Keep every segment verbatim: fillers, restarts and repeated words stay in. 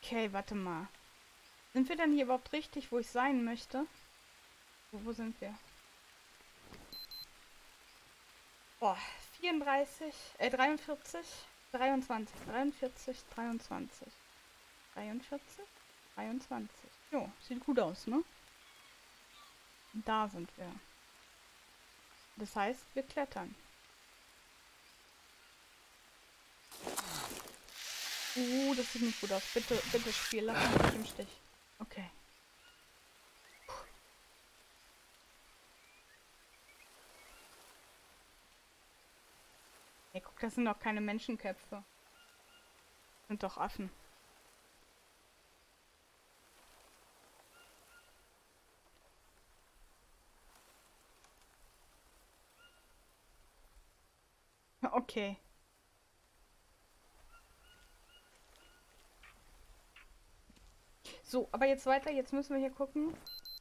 Okay, warte mal. Sind wir denn hier überhaupt richtig, wo ich sein möchte? Wo, wo sind wir? Boah, vierunddreißig, äh, dreiundvierzig, dreiundzwanzig, dreiundvierzig, dreiundzwanzig, dreiundvierzig, dreiundzwanzig. Jo, sieht gut aus, ne? Da sind wir. Das heißt, wir klettern. Uh, das sieht nicht gut aus. Bitte, bitte Spiel, lass mich nicht im Stich. Okay. Ey, guck, das sind doch keine Menschenköpfe. Das sind doch Affen. Okay. So, aber jetzt weiter. Jetzt müssen wir hier gucken.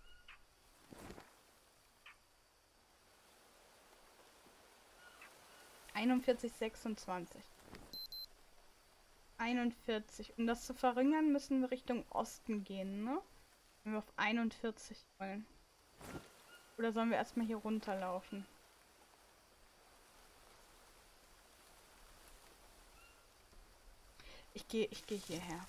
einundvierzig, sechsundzwanzig. einundvierzig. Um das zu verringern, müssen wir Richtung Osten gehen, ne? Wenn wir auf einundvierzig wollen. Oder sollen wir erstmal hier runterlaufen? Ich gehe ich gehe hierher.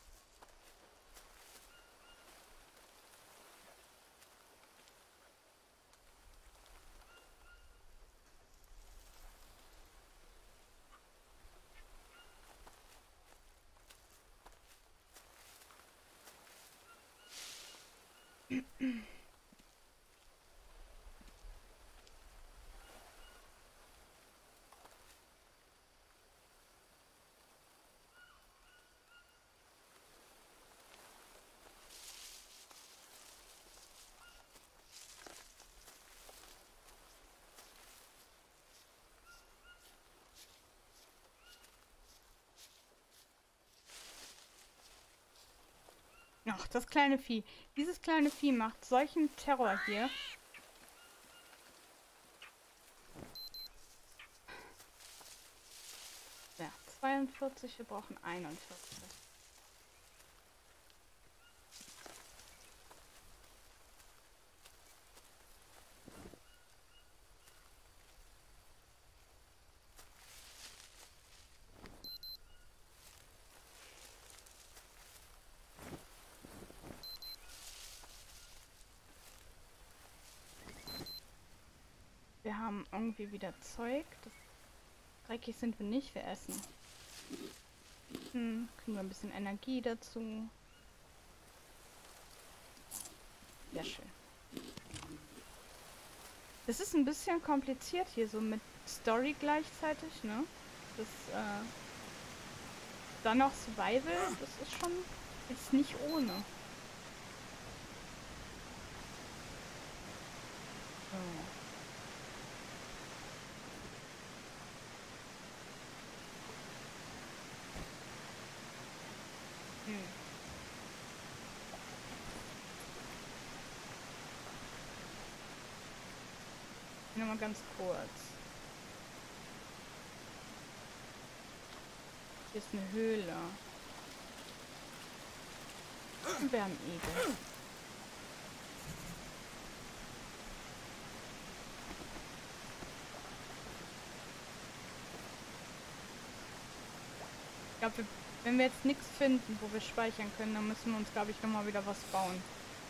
Ach, das kleine Vieh. Dieses kleine Vieh macht solchen Terror hier. Ja, zweiundvierzig, wir brauchen einundvierzig. Wir haben irgendwie wieder Zeug. Das dreckig sind wir nicht, wir essen. Hm, kriegen wir ein bisschen Energie dazu. Sehr schön. Das ist ein bisschen kompliziert hier, so mit Story gleichzeitig, ne? Das, äh, dann noch Survival, das ist schon jetzt nicht ohne. So. Hm. Nur mal ganz kurz. Hier ist eine Höhle. Und wir haben Igel. Ich glaube, wenn wir jetzt nichts finden, wo wir speichern können, dann müssen wir uns, glaube ich, nochmal wieder was bauen.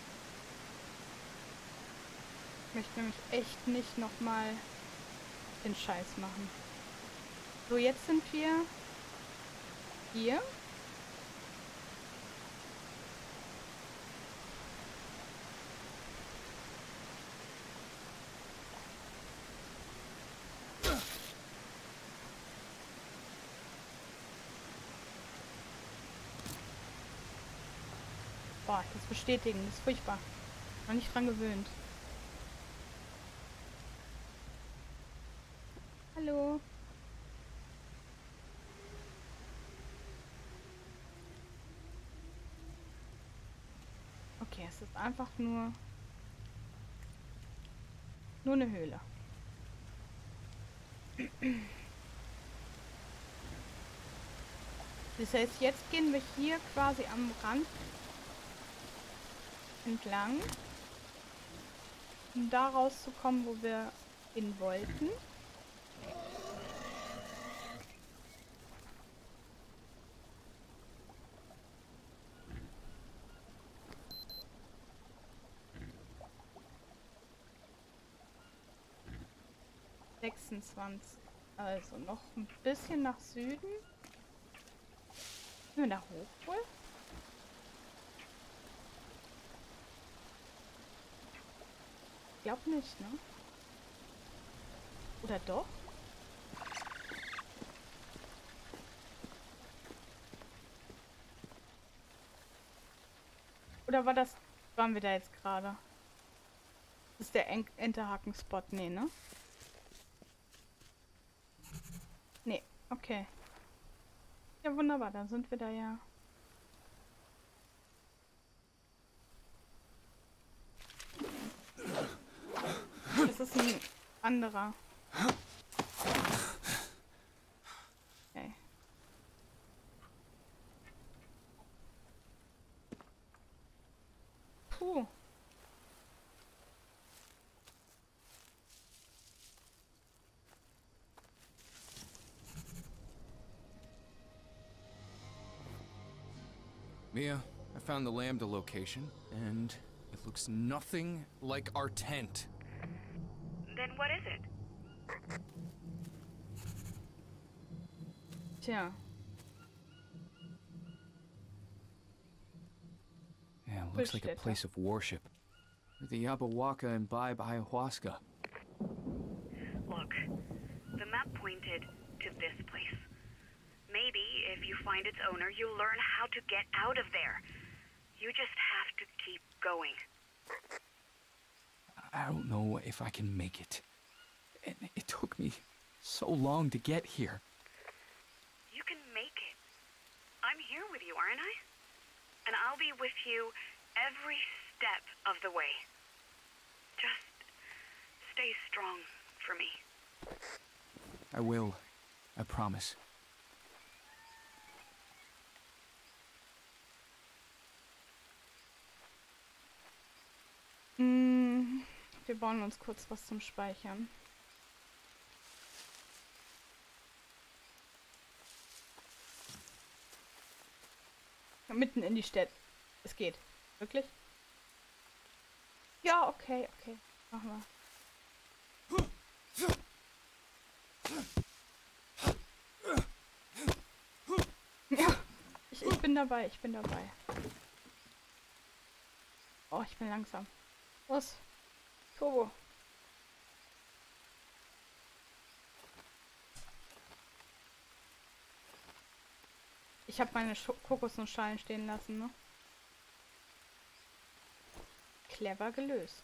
Ich möchte nämlich echt nicht nochmal den Scheiß machen. So, jetzt sind wir hier. Boah, das bestätigen, das ist furchtbar. Noch nicht dran gewöhnt. Hallo. Okay, es ist einfach nur nur eine Höhle. Das heißt, jetzt gehen wir hier quasi am Rand entlang, um da rauszukommen, wo wir hin wollten. sechsundzwanzig. Also noch ein bisschen nach Süden. Können wir da hoch wohl? Ich glaube nicht, ne? Oder doch? Oder war das... Waren wir da jetzt gerade? Das ist der En Enterhaken-Spot. Nee, ne? Nee, okay. Ja, wunderbar, dann sind wir da ja. Das ist ein anderer. Okay. Puh. Mia, I found the Lambda location, and it looks nothing like our tent. Then what is it? Tja. Yeah, it looks like a place of worship. The Yabawaka imbibe ayahuasca. Look, the map pointed to this place. Maybe if you find its owner, you'll learn how to get out of there. You just have to keep going. I don't know if I can make it. It, it took me so long to get here. You can make it. I'm here with you, aren't I? And I'll be with you every step of the way. Just stay strong for me. I will. I promise. Mm, wir bauen uns kurz was zum Speichern. Mitten in die Stadt. Es geht. Wirklich? Ja, okay, okay. Machen wir. Ja, ich, ich bin dabei, ich bin dabei. Oh, ich bin langsam. Los. Turbo. Ich habe meine Sch Kokosnussschalen stehen lassen, ne? Clever gelöst.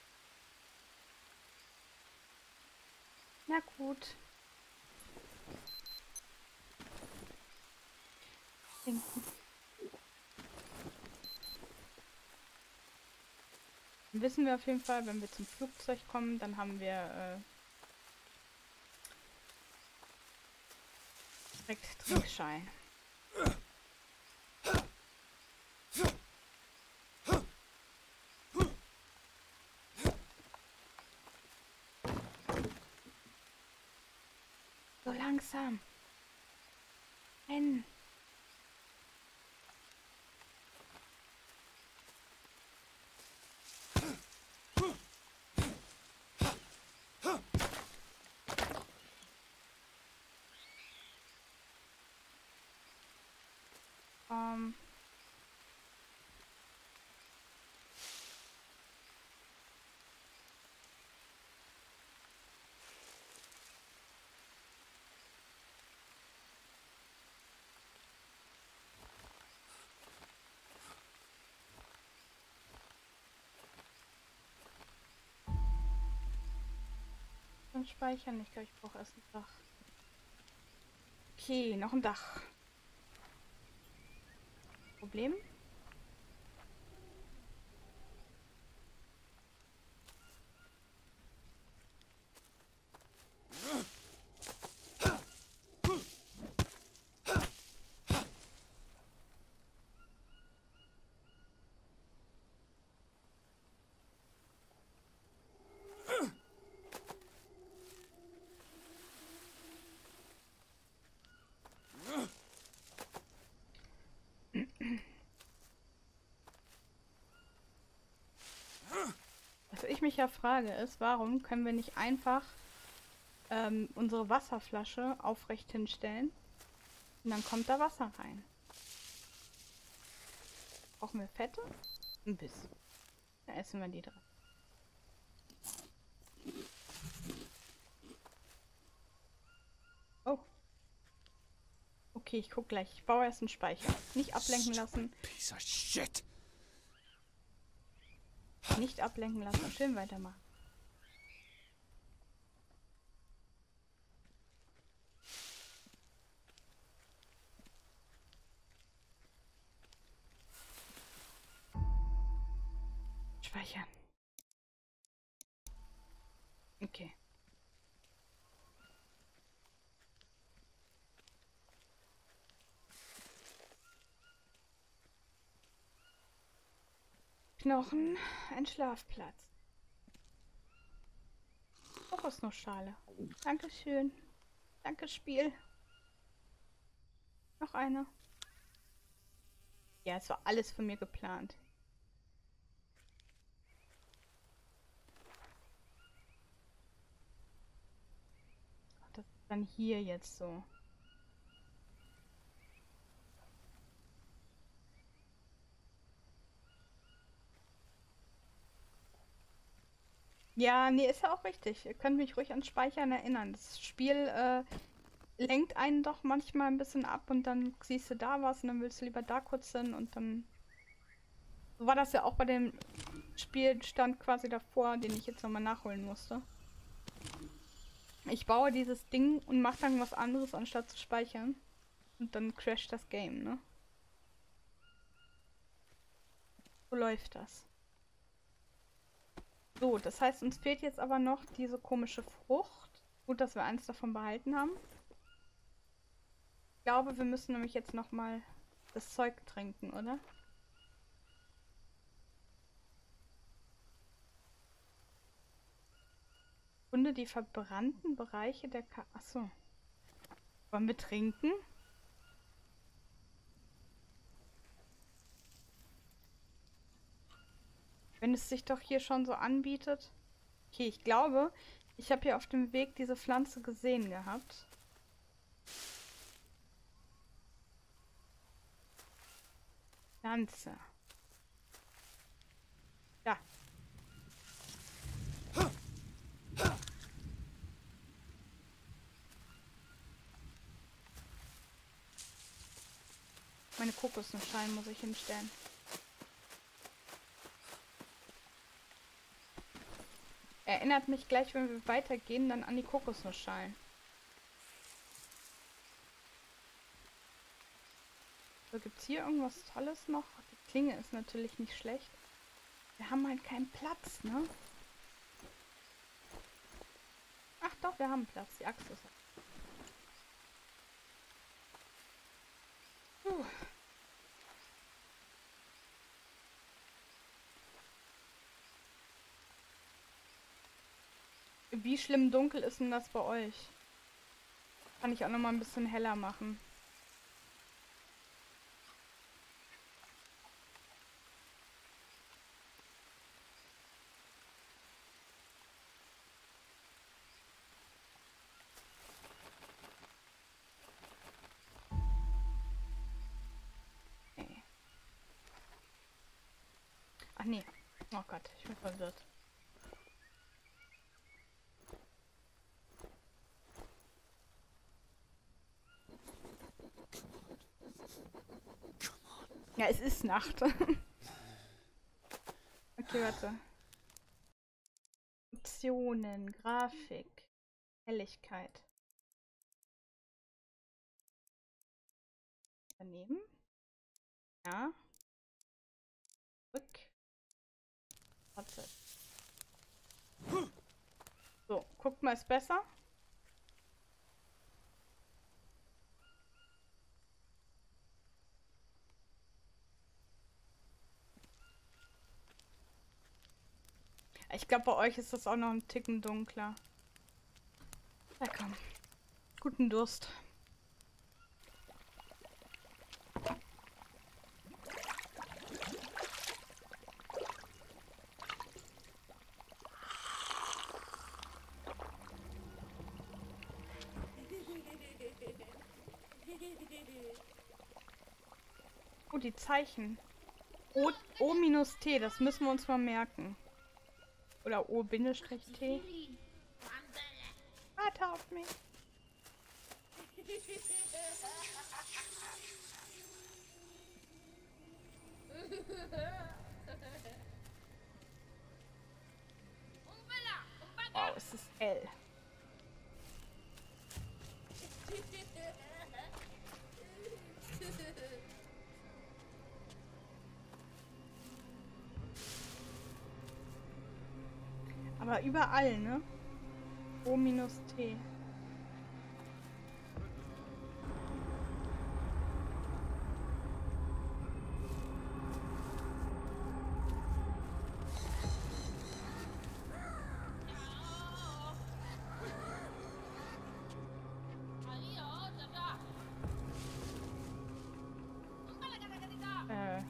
Na gut. Denken. Wissen wir auf jeden Fall, wenn wir zum Flugzeug kommen, dann haben wir äh, direkt Trickschein. So langsam. Ein. Um. Und speichern. Ich glaube, ich brauche erst ein Dach. Okay, noch ein Dach. Problem? mich ja frage, ist, warum können wir nicht einfach ähm, unsere Wasserflasche aufrecht hinstellen und dann kommt da Wasser rein. Brauchen wir Fette? Ein bisschen. Dann essen wir die drin. Oh. Okay, ich guck gleich. Ich baue erst einen Speicher. Nicht ablenken lassen. Piece of shit. Nicht ablenken lassen. Schön weitermachen. Speichern. Okay. Knochen, ein Schlafplatz. Kokosnussschale. Dankeschön. Danke, Spiel. Noch eine. Ja, es war alles von mir geplant. Ach, das ist dann hier jetzt so. Ja, nee, ist ja auch richtig. Ihr könnt mich ruhig ans Speichern erinnern. Das Spiel äh, lenkt einen doch manchmal ein bisschen ab und dann siehst du da was und dann willst du lieber da kurz hin und dann... So war das ja auch bei dem Spielstand quasi davor, den ich jetzt nochmal nachholen musste. Ich baue dieses Ding und mache dann was anderes, anstatt zu speichern. Und dann crasht das Game, ne? So läuft das. So, das heißt, uns fehlt jetzt aber noch diese komische Frucht. Gut, dass wir eins davon behalten haben. Ich glaube, wir müssen nämlich jetzt nochmal das Zeug trinken, oder? Funde die verbrannten Bereiche der Ka... Achso. Wollen wir trinken? Wenn es sich doch hier schon so anbietet. Okay, ich glaube, ich habe hier auf dem Weg diese Pflanze gesehen gehabt. Pflanze. Da. Meine Kokosnussschalen muss ich hinstellen. Erinnert mich gleich, wenn wir weitergehen, dann an die Kokosnussschalen. So, gibt es hier irgendwas Tolles noch? Die Klinge ist natürlich nicht schlecht. Wir haben halt keinen Platz, ne? Ach doch, wir haben Platz. Die Axt ist... Puh. Wie schlimm dunkel ist denn das bei euch? Kann ich auch noch mal ein bisschen heller machen. Okay. Ach nee. Oh Gott, ich bin verwirrt. Ja, es ist Nacht. Okay, warte. Optionen, Grafik, Helligkeit. Daneben. Ja. Rück. Warte. So, guckt mal, ist besser. Ich glaube, bei euch ist das auch noch ein Ticken dunkler. Na komm. Guten Durst. Oh, die Zeichen. O, O minus T, das müssen wir uns mal merken. Oder O Bindestrich T. Warte auf mich. Wow, es ist L. Aber überall, ne? O minus T. Äh.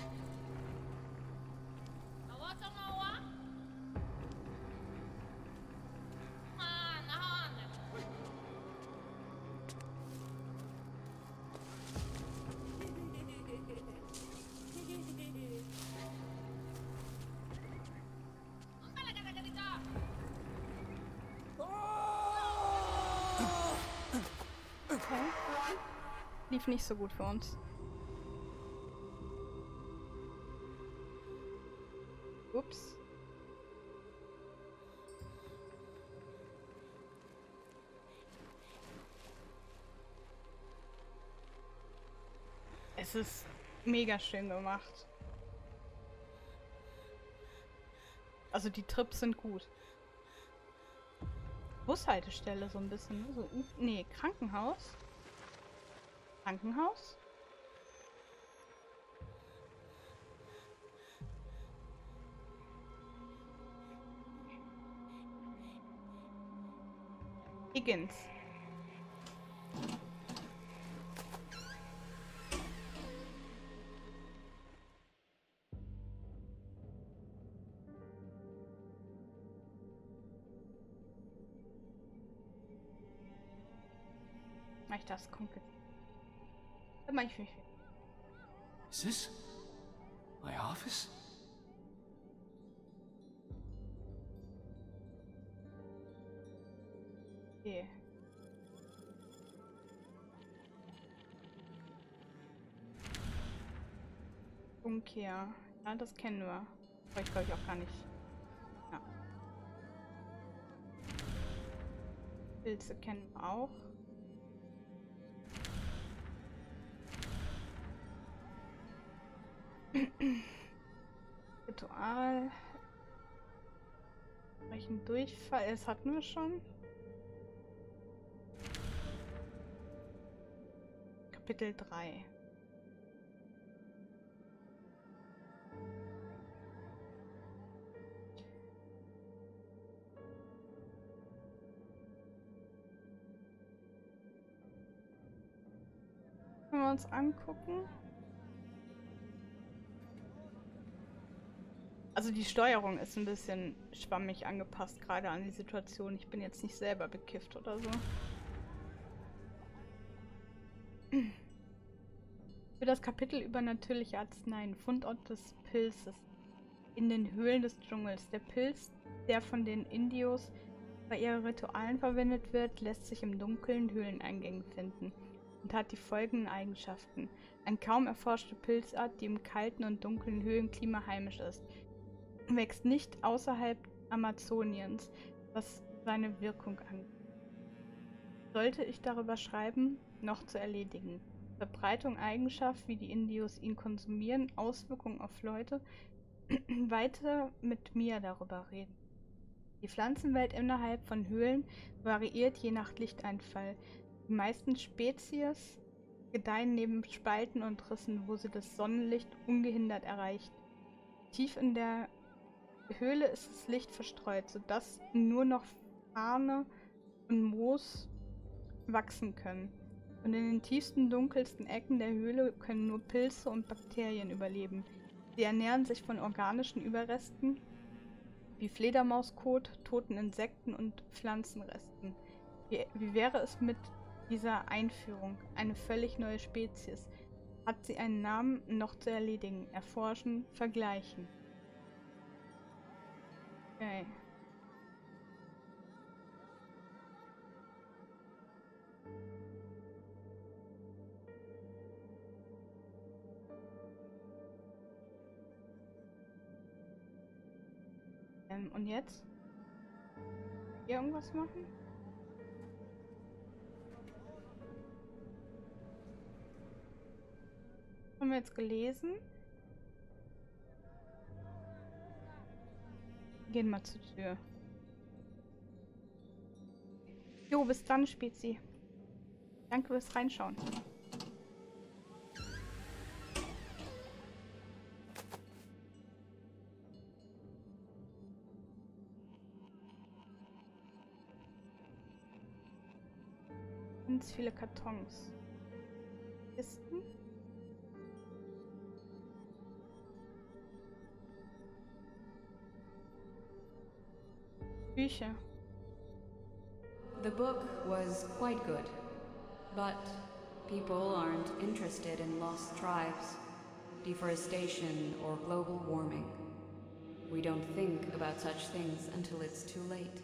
Okay. Lief nicht so gut für uns. Ups. Es ist mega schön gemacht. Also die Trips sind gut. Bushaltestelle so ein bisschen. Ne? So, nee, Krankenhaus. Krankenhaus? Higgins. Mach ich das konkret? Dann mach ich mich. Is this my office? Okay. Umkehr. Ja, das kennen wir. Aber ich glaube ich auch gar nicht. Ja. Pilze kennen wir auch. Ritual. Welchen Durchfall? Das hatten wir schon. Kapitel drei. Können wir uns angucken? Also die Steuerung ist ein bisschen schwammig angepasst, gerade an die Situation. Ich bin jetzt nicht selber bekifft oder so. Für das Kapitel übernatürliche Arzneien, Fundort des Pilzes in den Höhlen des Dschungels. Der Pilz, der von den Indios bei ihren Ritualen verwendet wird, lässt sich im dunklen Höhleneingängen finden und hat die folgenden Eigenschaften. Eine kaum erforschte Pilzart, die im kalten und dunklen Höhlenklima heimisch ist. Wächst nicht außerhalb Amazoniens, was seine Wirkung angeht. Sollte ich darüber schreiben, noch zu erledigen. Verbreitung, Eigenschaft, wie die Indios ihn konsumieren, Auswirkungen auf Leute, weiter mit mir darüber reden. Die Pflanzenwelt innerhalb von Höhlen variiert je nach Lichteinfall. Die meisten Spezies gedeihen neben Spalten und Rissen, wo sie das Sonnenlicht ungehindert erreicht. Tief in der Höhle ist das Licht verstreut, sodass nur noch Farne und Moos wachsen können. Und in den tiefsten, dunkelsten Ecken der Höhle können nur Pilze und Bakterien überleben. Sie ernähren sich von organischen Überresten, wie Fledermauskot, toten Insekten und Pflanzenresten. Wie, wie wäre es mit dieser Einführung, eine völlig neue Spezies. Hat sie einen Namen noch zu erledigen, erforschen, vergleichen. Okay. Ähm, und jetzt? Hier irgendwas machen? Haben wir jetzt gelesen? Gehen mal zur Tür. Jo, bis dann, Spezi. Danke fürs Reinschauen. Ganz viele Kartons. Kisten. Bücher. The book was quite good, but people aren't interested in lost tribes, deforestation, or global warming. We don't think about such things until it's too late.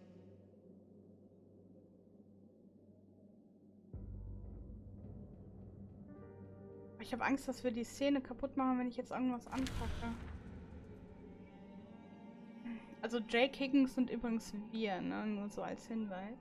Ich habe Angst, dass wir die Szene kaputt machen, wenn ich jetzt irgendwas anpacke. Also Jake Higgins sind übrigens wir, ne? Nur so als Hinweis.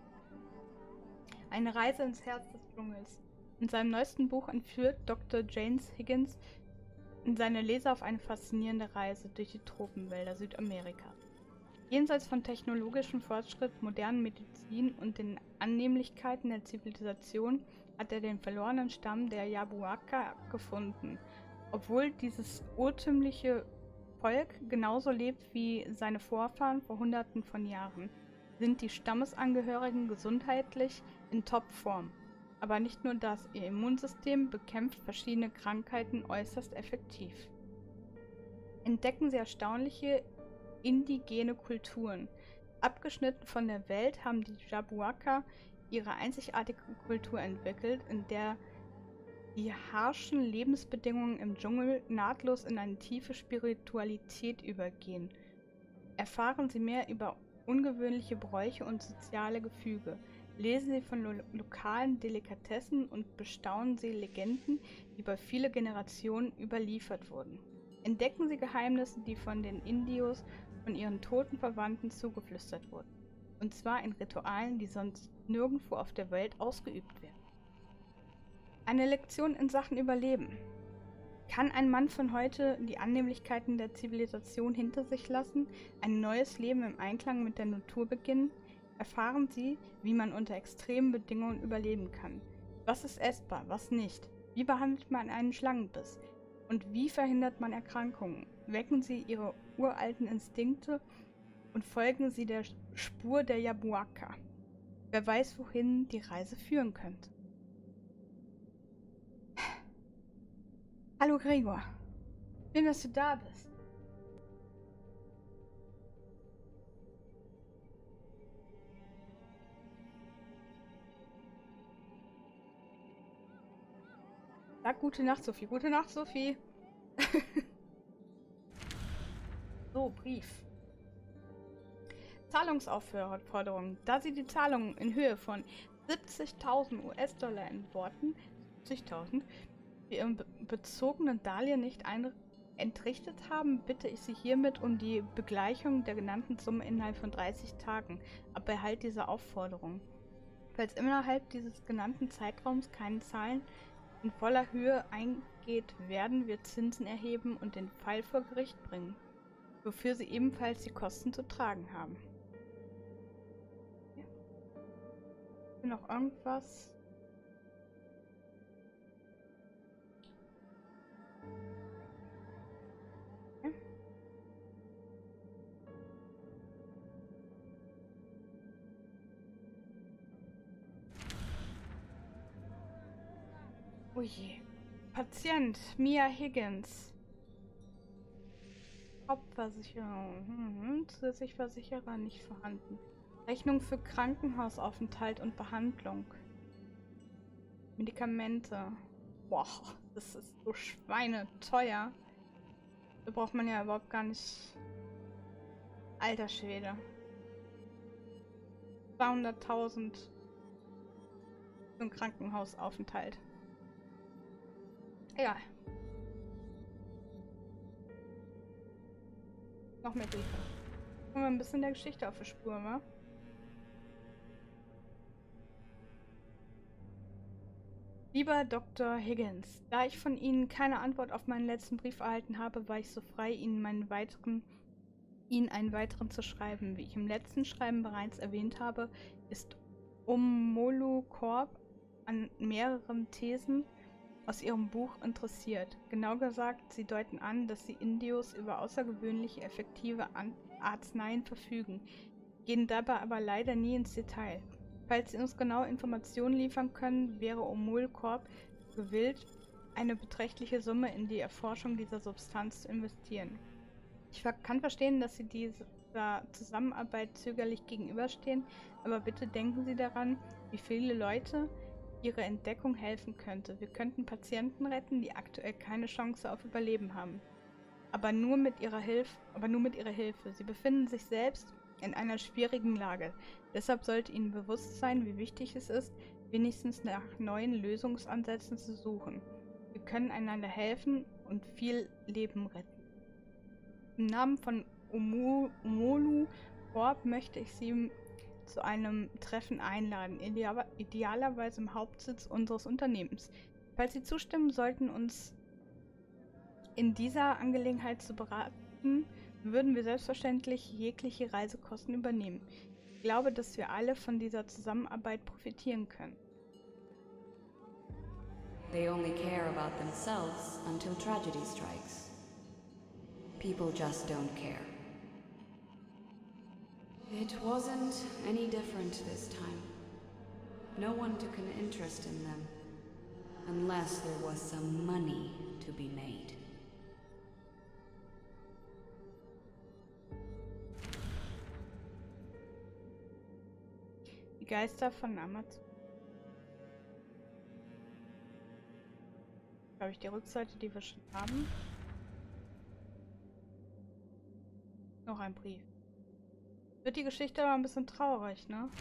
Eine Reise ins Herz des Dschungels. In seinem neuesten Buch entführt Doktor James Higgins seine Leser auf eine faszinierende Reise durch die Tropenwälder Südamerikas. Jenseits von technologischem Fortschritt, modernen Medizin und den Annehmlichkeiten der Zivilisation hat er den verlorenen Stamm der Yabuaca gefunden. Obwohl dieses urtümliche Volk genauso lebt wie seine Vorfahren vor Hunderten von Jahren, sind die Stammesangehörigen gesundheitlich in Topform. Aber nicht nur das, ihr Immunsystem bekämpft verschiedene Krankheiten äußerst effektiv. Entdecken sie erstaunliche indigene Kulturen. Abgeschnitten von der Welt haben die Yabuaca ihre einzigartige Kultur entwickelt, in der die harschen Lebensbedingungen im Dschungel nahtlos in eine tiefe Spiritualität übergehen. Erfahren Sie mehr über ungewöhnliche Bräuche und soziale Gefüge. Lesen Sie von lo lokalen Delikatessen und bestaunen Sie Legenden, die über viele Generationen überliefert wurden. Entdecken Sie Geheimnisse, die von den Indios von ihren toten Verwandten zugeflüstert wurden. Und zwar in Ritualen, die sonst nirgendwo auf der Welt ausgeübt werden. Eine Lektion in Sachen Überleben. Kann ein Mann von heute die Annehmlichkeiten der Zivilisation hinter sich lassen, ein neues Leben im Einklang mit der Natur beginnen? Erfahren Sie, wie man unter extremen Bedingungen überleben kann. Was ist essbar, was nicht? Wie behandelt man einen Schlangenbiss? Und wie verhindert man Erkrankungen? Wecken Sie Ihre uralten Instinkte und folgen Sie der Spur der Yabuaca. Wer weiß, wohin die Reise führen könnte. Hallo Gregor. Schön, dass du da bist. Sag gute Nacht, Sophie. Gute Nacht, Sophie. So, Brief. Zahlungsaufforderung. Da Sie die Zahlungen in Höhe von siebzigtausend US-Dollar in Worten, siebzigtausend, für Ihren be bezogenen Darlehen nicht entrichtet haben, bitte ich Sie hiermit um die Begleichung der genannten Summe innerhalb von dreißig Tagen, aber erhalt diese Aufforderung. Falls innerhalb dieses genannten Zeitraums keine Zahlen in voller Höhe eingeht, werden wir Zinsen erheben und den Fall vor Gericht bringen, wofür Sie ebenfalls die Kosten zu tragen haben. Ja. Noch irgendwas? Ja. Oh je. Patient Mia Higgins. Hauptversicherung. Hm, zusätzlich Versicherer nicht vorhanden. Rechnung für Krankenhausaufenthalt und Behandlung. Medikamente. Boah, das ist so schweineteuer. Da braucht man ja überhaupt gar nicht... Alter Schwede. zweihunderttausend für einen Krankenhausaufenthalt. Egal. Noch mehr Briefe. Kommen wir ein bisschen der Geschichte auf die Spur, wa? Lieber Doktor Higgins, da ich von Ihnen keine Antwort auf meinen letzten Brief erhalten habe, war ich so frei, Ihnen meinen weiteren, Ihnen einen weiteren zu schreiben. Wie ich im letzten Schreiben bereits erwähnt habe, ist Omolu Corp an mehreren Thesen aus ihrem Buch interessiert. Genau gesagt, sie deuten an, dass die Indios über außergewöhnliche effektive An- Arzneien verfügen, gehen dabei aber leider nie ins Detail. Falls Sie uns genaue Informationen liefern können, wäre Omol Corp gewillt, eine beträchtliche Summe in die Erforschung dieser Substanz zu investieren. Ich ver- kann verstehen, dass Sie dieser Zusammenarbeit zögerlich gegenüberstehen, aber bitte denken Sie daran, wie viele Leute Ihre Entdeckung helfen könnte. Wir könnten Patienten retten, die aktuell keine Chance auf Überleben haben. Aber nur mit Ihrer Hilfe, aber nur mit Ihrer Hilfe. Sie befinden sich selbst in einer schwierigen Lage. Deshalb sollte Ihnen bewusst sein, wie wichtig es ist, wenigstens nach neuen Lösungsansätzen zu suchen. Wir können einander helfen und viel Leben retten. Im Namen von Omu, Omolu Corp möchte ich Sie zu einem Treffen einladen, ideal, idealerweise im Hauptsitz unseres Unternehmens. Falls Sie zustimmen sollten, uns in dieser Angelegenheit zu beraten, würden wir selbstverständlich jegliche Reisekosten übernehmen. Ich glaube, dass wir alle von dieser Zusammenarbeit profitieren können. They only care about themselves until tragedy strikes. People just don't care. It wasn't any different this time. No one took an interest in them, unless there was some money to be made. Die Geister von Amazon. Glaube ich, die Rückseite, die wir schon haben. Noch ein Brief. Wird die Geschichte aber ein bisschen traurig, ne?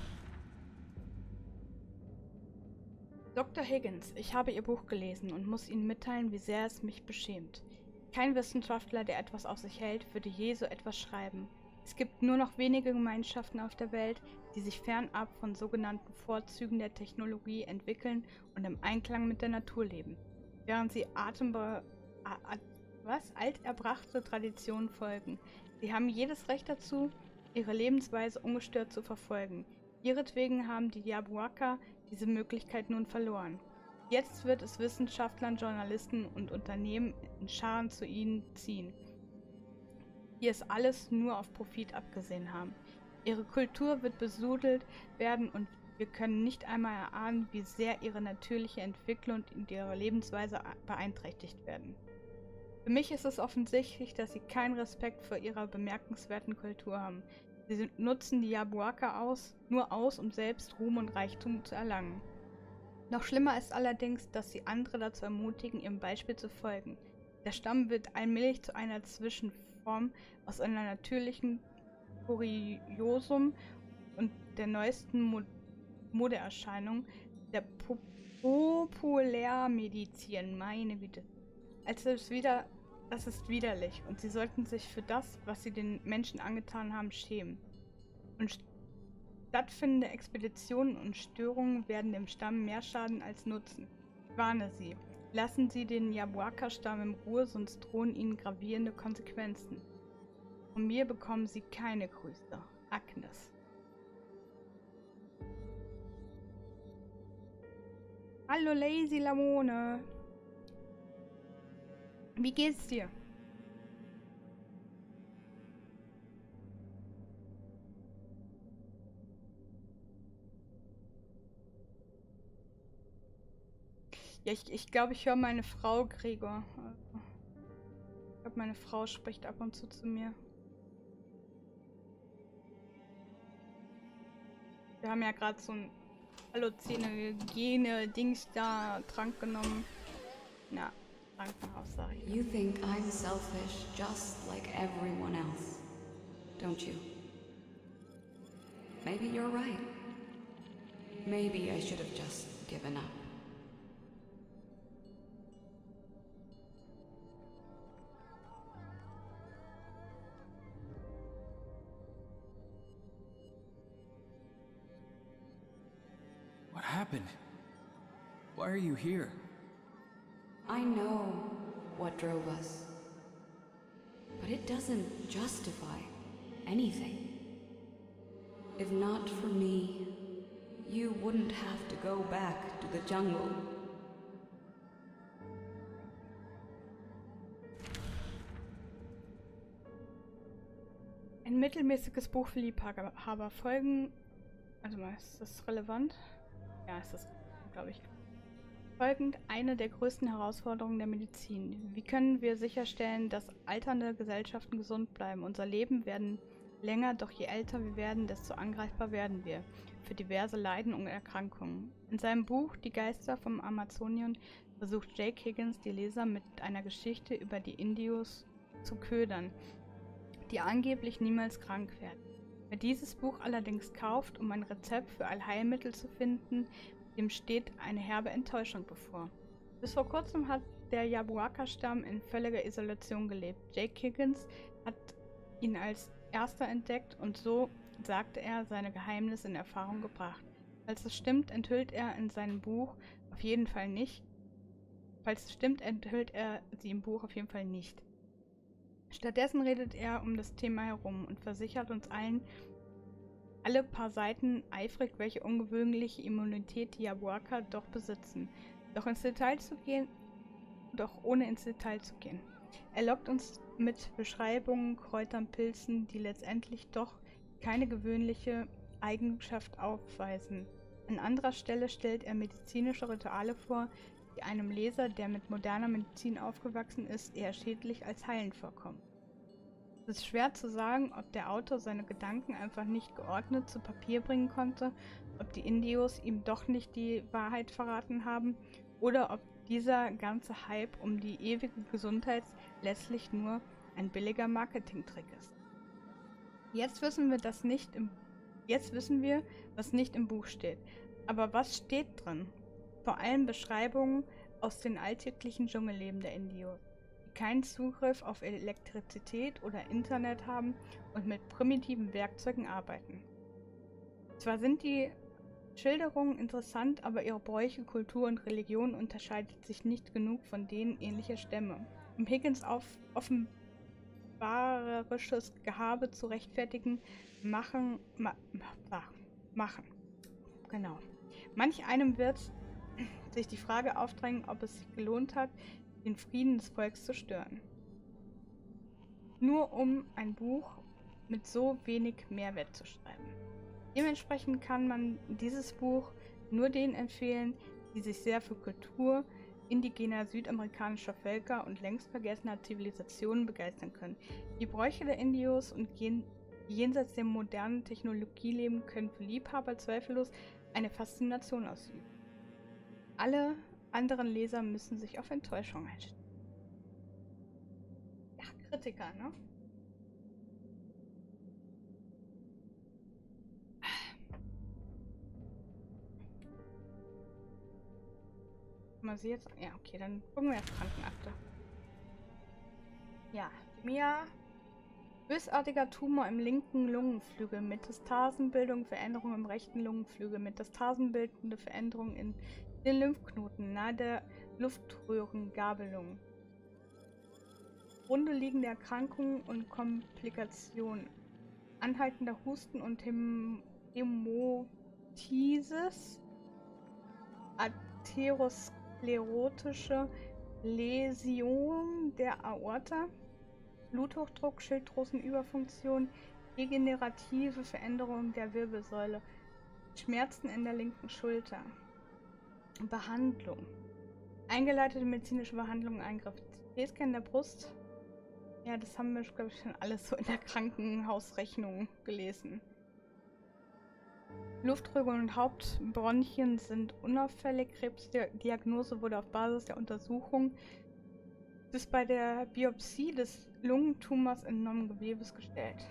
Doktor Higgins, ich habe Ihr Buch gelesen und muss Ihnen mitteilen, wie sehr es mich beschämt. Kein Wissenschaftler, der etwas auf sich hält, würde je so etwas schreiben. Es gibt nur noch wenige Gemeinschaften auf der Welt, die sich fernab von sogenannten Vorzügen der Technologie entwickeln und im Einklang mit der Natur leben, während sie atembe a a was alterbrachte Traditionen folgen. Sie haben jedes Recht dazu, ihre Lebensweise ungestört zu verfolgen. Ihretwegen haben die Yabuaka diese Möglichkeit nun verloren. Jetzt wird es Wissenschaftlern, Journalisten und Unternehmen in Scharen zu ihnen ziehen, die es alles nur auf Profit abgesehen haben. Ihre Kultur wird besudelt werden und wir können nicht einmal erahnen, wie sehr ihre natürliche Entwicklung und ihre Lebensweise beeinträchtigt werden. Für mich ist es offensichtlich, dass sie keinen Respekt vor ihrer bemerkenswerten Kultur haben. Sie nutzen die Yabuaka aus, nur aus, um selbst Ruhm und Reichtum zu erlangen. Noch schlimmer ist allerdings, dass sie andere dazu ermutigen, ihrem Beispiel zu folgen. Der Stamm wird allmählich zu einer Zwischenform aus einer natürlichen Kuriosum und der neuesten Mo Modeerscheinung der po Populärmedizin. Meine Güte. Als es wieder, das ist widerlich und sie sollten sich für das, was sie den Menschen angetan haben, schämen. Und stattfindende Expeditionen und Störungen werden dem Stamm mehr schaden als nutzen. Ich warne Sie. Lassen Sie den Yabuaka-Stamm in Ruhe, sonst drohen Ihnen gravierende Konsequenzen. Von mir bekommen Sie keine Grüße. Agnes. Hallo Lazy Lamone. Wie geht's dir? Ja, ich, ich glaube, ich höre meine Frau, Gregor. Ich glaube, meine Frau spricht ab und zu zu mir. Wir haben ja gerade so ein Halluzinogene Dings da, Trank genommen. Na, Krankenhaus, sag ich. You think I'm selfish just like everyone else, don't you? Maybe you're right. Maybe I should have just given up. What happened? Why are you here? I know what drove us, but it doesn't justify anything. If not for me, you wouldn't have to go back to the jungle. Ein mittelmäßiges Buch für Liebhaber. Folgen. Also mal, ist das relevant? Ja, ist das, glaube ich. Folgend eine der größten Herausforderungen der Medizin. Wie können wir sicherstellen, dass alternde Gesellschaften gesund bleiben? Unser Leben werden länger, doch je älter wir werden, desto angreifbar werden wir für diverse Leiden und Erkrankungen. In seinem Buch Die Geister vom Amazonien versucht Jake Higgins die Leser mit einer Geschichte über die Indios zu ködern, die angeblich niemals krank werden. Wer dieses Buch allerdings kauft, um ein Rezept für Allheilmittel zu finden, dem steht eine herbe Enttäuschung bevor. Bis vor kurzem hat der Yabuaka-Stamm in völliger Isolation gelebt. Jake Higgins hat ihn als erster entdeckt und so, sagte er, seine Geheimnisse in Erfahrung gebracht. Falls es stimmt, enthüllt er in seinem Buch auf jeden Fall nicht. Falls es stimmt, enthüllt er sie im Buch auf jeden Fall nicht. Stattdessen redet er um das Thema herum und versichert uns allen, alle paar Seiten eifrig, welche ungewöhnliche Immunität die Yabuaka doch besitzen. Doch ins Detail zu gehen, doch ohne ins Detail zu gehen. Er lockt uns mit Beschreibungen, Kräutern, Pilzen, die letztendlich doch keine gewöhnliche Eigenschaft aufweisen. An anderer Stelle stellt er medizinische Rituale vor, die einem Leser, der mit moderner Medizin aufgewachsen ist, eher schädlich als heilend vorkommen. Es ist schwer zu sagen, ob der Autor seine Gedanken einfach nicht geordnet zu Papier bringen konnte, ob die Indios ihm doch nicht die Wahrheit verraten haben oder ob dieser ganze Hype um die ewige Gesundheit letztlich nur ein billiger Marketingtrick ist. Jetzt wissen wir das nicht im Jetzt wissen wir, was nicht im Buch steht. Aber was steht drin? Vor allem Beschreibungen aus dem alltäglichen Dschungelleben der Indios, die keinen Zugriff auf Elektrizität oder Internet haben und mit primitiven Werkzeugen arbeiten. Zwar sind die Schilderungen interessant, aber ihre Bräuche, Kultur und Religion unterscheidet sich nicht genug von denen ähnlicher Stämme. Um Higgins auf offenbarerisches Gehabe zu rechtfertigen, machen, ma, ma, machen. Genau. Manch einem wird sich die Frage aufdrängen, ob es sich gelohnt hat, den Frieden des Volks zu stören. Nur um ein Buch mit so wenig Mehrwert zu schreiben. Dementsprechend kann man dieses Buch nur denen empfehlen, die sich sehr für Kultur indigener südamerikanischer Völker und längst vergessener Zivilisationen begeistern können. Die Bräuche der Indios und jen jenseits der modernen Technologie leben können für Liebhaber zweifellos eine Faszination ausüben. Alle anderen Leser müssen sich auf Enttäuschung einstellen. Ja, Kritiker, ne? Man sie jetzt. Ja, okay, dann gucken wir jetzt Krankenakte. Ja, Mia. Bösartiger Tumor im linken Lungenflügel, Metastasenbildung, Veränderung im rechten Lungenflügel, Metastasenbildende Veränderung in den Lymphknoten nahe der Luftröhrengabelung. Grunde liegende Erkrankungen und Komplikationen. Anhaltender Husten und Häm Hämotisis, atherosklerotische Läsion der Aorta, Bluthochdruck, Schilddrüsenüberfunktion, degenerative Veränderungen der Wirbelsäule, Schmerzen in der linken Schulter. Behandlung. Eingeleitete medizinische Behandlung, Eingriff. C T-Scan der Brust. Ja, das haben wir, glaube ich, schon alles so in der Krankenhausrechnung gelesen. Luftröhren und Hauptbronchien sind unauffällig. Krebsdiagnose wurde auf Basis der Untersuchung des bei der Biopsie des Lungentumors entnommenen Gewebes gestellt.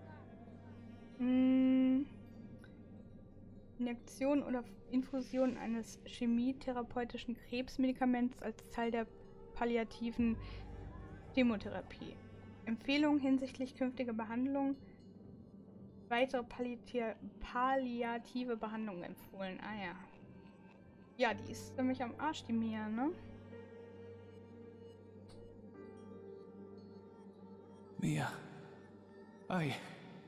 Hm. Injektion oder Infusion eines chemietherapeutischen Krebsmedikaments als Teil der palliativen Chemotherapie. Empfehlungen hinsichtlich künftiger Behandlung. Weitere palliati palliative Behandlung empfohlen. Ah ja. Ja, die ist nämlich am Arsch, die Mia, ne? Mia, I, I,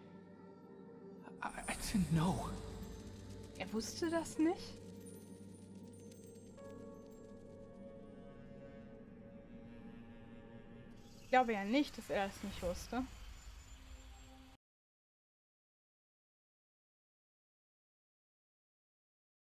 I didn't know. Er wusste das nicht? Ich glaube ja nicht, dass er das nicht wusste.